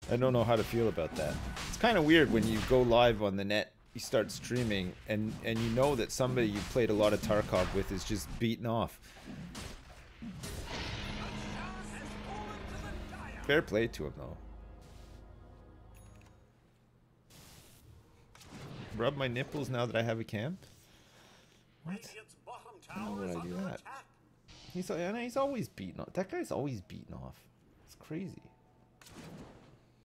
I don't know how to feel about that. It's kind of weird when you go live on the net, you start streaming, and you know that somebody you played a lot of Tarkov with is just beaten off. Fair play to him, though. Rub my nipples now that I have a cam? What? How would I do that? He's always beaten off. That guy's always beaten off. It's crazy.